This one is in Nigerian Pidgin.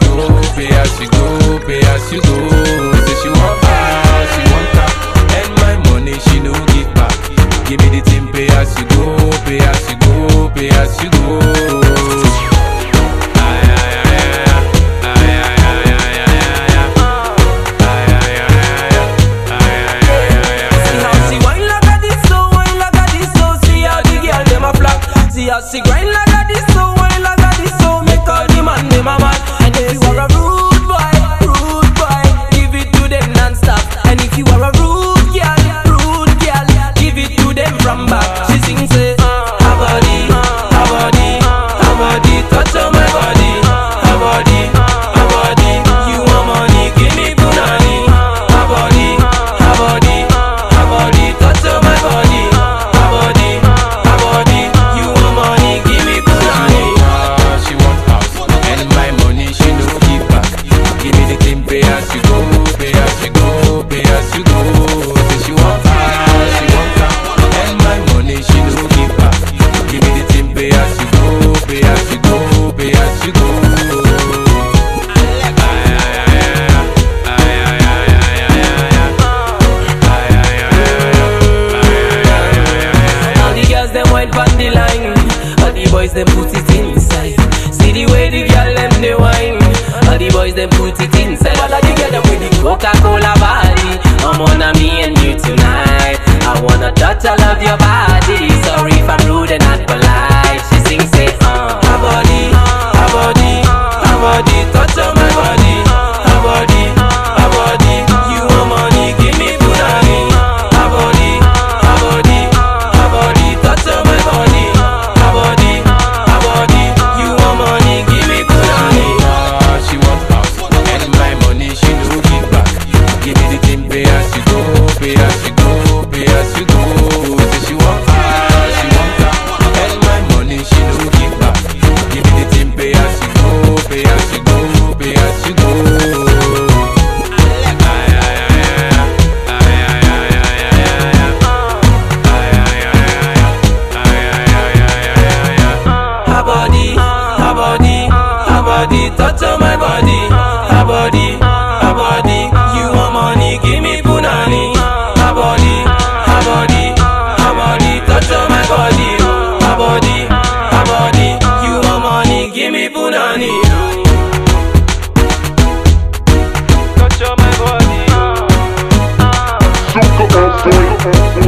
go, pay as you go, pay as you go. Say she want house, she want car, and my money she no give back. Give me the thing, pay as you go, pay as you go, pay as you go. See grind like a this, so wine like a this, so make all the man them a man. And if you are a rude boy, give it to them non-stop. And if you are a rude girl, give it to them from back. She sings say, her body, touch on my body, her body, you want money, give me punani. Her body, touch on my body, her body, you want money, give me punani. She want house, and my money she no give back. Give me the thing, pay as you go, pay as you go, pay as you go. Say she want house, she want car, and my money she no give back. Give me the thing, pay as you go, pay as you go, pay as you go. All the girls them wine from the line, all the boys them put it inside. See the way the girl them they wine, all the boys them put it inside. All of the girls them with the Coca-Cola body. I'm on a me and you tonight. I wanna touch all of your body. Sorry if I'm rude and not polite. She sings say, her body, touch on my body, her body, you want money, give me punani. Her body, touch on my body, her body, you want money, give me punani. She want house, and my money she no give back. Give me the thing, pay as you go, pay as you go, pay as you go. Say she want house, she want car, and my money she no give back. Give me the thing, pay as you go, pay as you go, pay as you go. Her body, touch on my body, her body, you want money, give me punani. Her body, touch on my body, her body, you want money, give me punani. Touch on my body.